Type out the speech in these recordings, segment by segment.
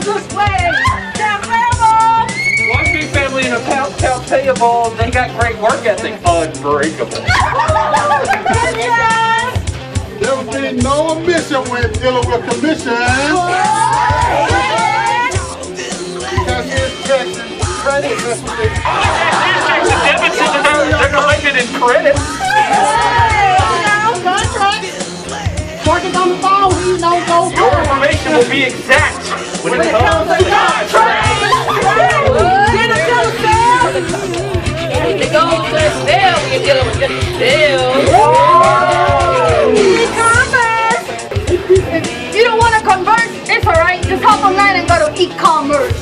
this way. Payable. One big family in a pound payable. They got great work ethic. Unbreakable. There will be no omission when dealing with commissions. Because here's checks and credit. That's what they do. Here's checks and debits, and they're collected in credit. Working on the phone, we don't go. Your information will be exact when it comes to contracts. To go to the sale, we're dealing with the sale. E-commerce. You don't want to convert? It's alright. Just hop online and go to e-commerce.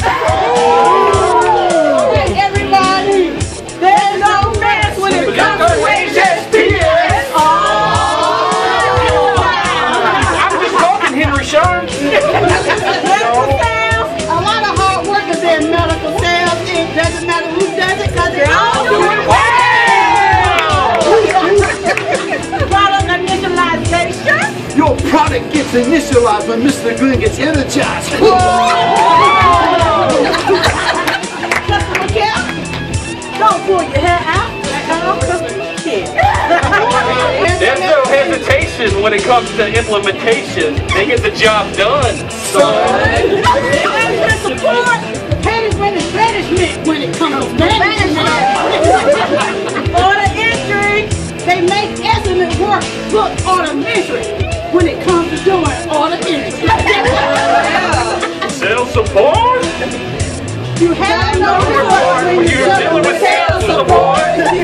Hey, everybody. There's no mess when it comes to HSPS. I'm just talking, Henry Sean. Medical sales. A lot of hard workers in medical sales. It doesn't matter who does it because they all do it well. Product initialization. Your product gets initialized when Mr. Green gets energized. Customer care. Don't pull your hair out. Customer care. There's no hesitation when it comes to implementation. They get the job done, son. Management support. Management is management when it comes to management. Order entry. They make estimate work look order-measured when it comes to doing order entry. Sales support? You have no report when you're dealing with sales support.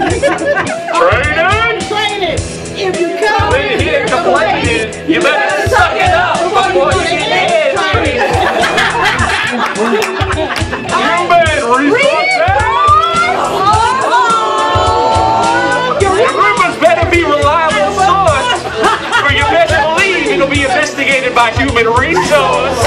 Training. If you come in here complaining, you better suck it up before you get in. Human resources. Your rumors better be reliable source, for you better believe it'll be investigated by human resource.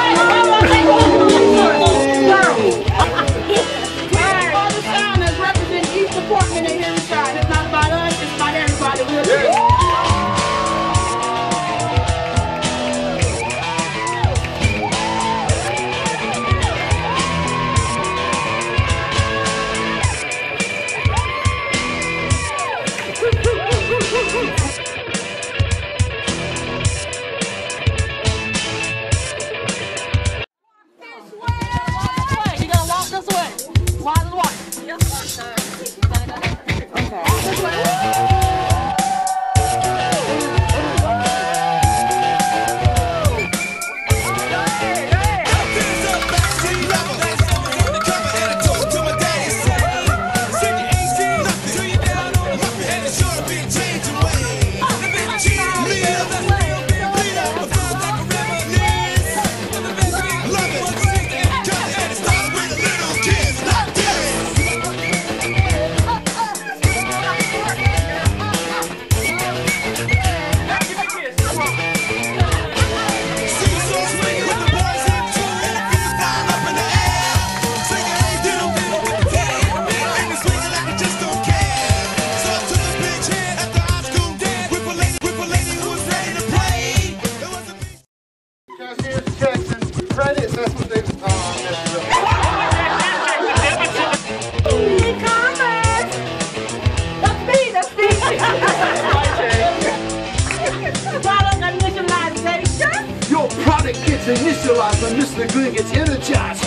Your product gets initialized when Mr. Green gets energized.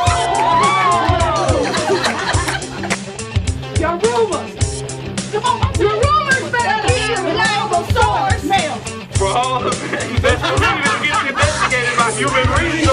Your rumors. Come on, your rumors better be a reliable source. For all of it, best believe it'll get investigated by human resources.